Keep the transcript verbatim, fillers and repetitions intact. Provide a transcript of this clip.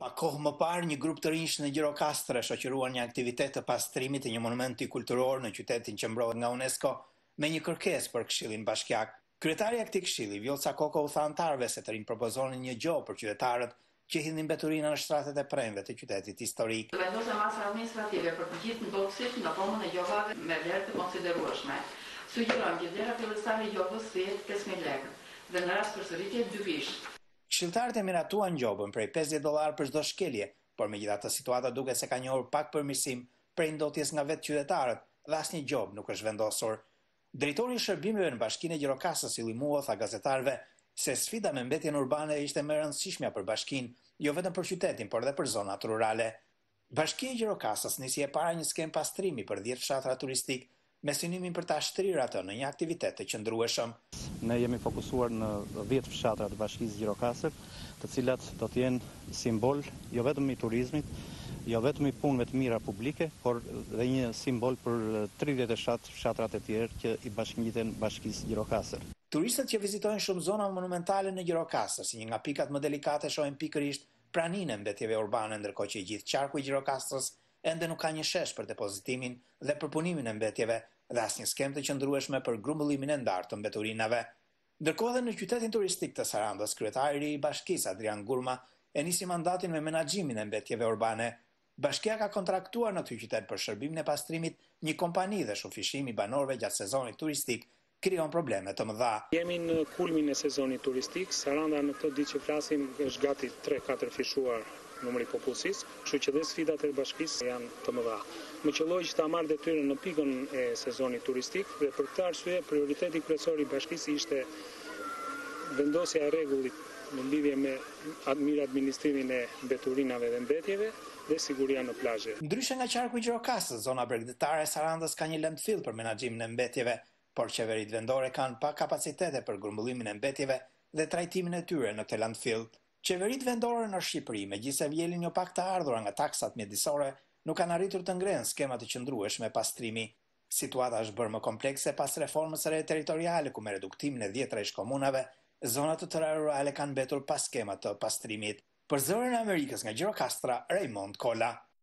Pa kohë më parë, një grup të rinj në Gjirokastër shoqëruan një aktivitet të pastrimit të një monumenti kulturor në qytetin që mbrohet nga UNESCO me një kërkesë për Këshillin Bashkiak. Kryetari i këtij këshilli, Vjosa Koko, u tha anëtarëve se të rinj propozonin një gjob për qytetarët që hidhin mbeturina në shtratet e premve të qytetit historik. Vendosja masa administrative për të gjithë ndodhësit në formën e gjobave me vlerë të konsiderueshme. Sugjerojmë që dera fillestare e gjobës të jetë pesë mijë lekë dhe në rast përsëritje dy fish. Këshilltarët e miratuan gjobën prej pesëdhjetë dollar për çdo shkelje, por megjithatë situata duket se ka njohur pak përmirësim prej ndotjes nga vetë qytetarët dhe asnjë gjobë nuk është vendosur. Drejtori i shërbimeve në Bashkinë e Gjirokastës, Ylli Muo, tha gazetarëve se sfida me mbetjen urbane ishte më e rëndësishmja për bashkinë, jo vetëm për qytetin, por edhe për zonat rurale. Bashkia e Gjirokastës nisi e para një skem pastrimi për dhjetë fshatra turistik me synimin për ta shtrirë atë në një aktivitet të qëndrueshëm. Ne jemi fokusuar në dhjetë fshatra të Bashkisë Gjirokastër, të cilat do të jenë simbol jo vetëm i turizmit, jo vetëm i punëve të mira publike, por dhe një simbol për tridhjetë e shtatë fshatrat e tjerë që i bashkëngjiten Bashkisë Gjirokastër. Turistët që vizitojnë shumë zona monumentale në Gjirokastër, si një nga pikat më delikate, shohin pikërisht praninë e mbetjeve urbane, ndërkohë që i gjithë qarku i Gjirokastrës ende nuk ka një shesh për depozitimin dhe përpunimin e mbetjeve dhe asnjë skem të qëndrueshme për grumbullimin e ndarë të mbeturinave. Ndërkohë edhe në qytetin turistik të Sarandës, kryetari i bashkisë Adrian Gurma e nisi mandatin me menaxhimin e mbetjeve urbane. Bashkia ka kontraktuar në këtë qytet për shërbimin e pastrimit një kompani dhe shufishimi i banorëve gjatë sezonit turistik krijon probleme të mëdha. Jemi në kulmin e sezonit turistik, Saranda në këtë ditë që flasim është gati tre katër fishuar numri popullsisë, kështu që dhe sfidat e bashkisë janë të mëdha. Më qelloi që ta marrë detyrën në pikën e sezonit turistik dhe për këtë arsye prioriteti kryesor i bashkisë ishte vendosja e rregullit në lidhje me mirë administrimin e mbeturinave dhe mbetjeve dhe siguria në plazhe. Ndryshe nga qarku i Gjirokastës, zona bregdetare e Sarandës ka një landfill për menaxhimin e mbetjeve, por qeveritë vendore kanë pa kapacitete për grumbullimin e mbetjeve dhe trajtimin e tyre në këtë landfill. Qeveritë vendore në Shqipëri, megjithëse vjelin jo pak të ardhura nga taksat mjedisore, nuk kanë arritur të ngrenë skema të qëndrueshme pastrimi. Situata është bërë më komplekse pas reformës së re territoriale, ku me reduktimin e dhjetra ish komunave, zonat të tëra rurale kanë mbetur pa skema të pastrimit. Për Zërin e Amerikës nga Gjirokastra, Raymond Kolla.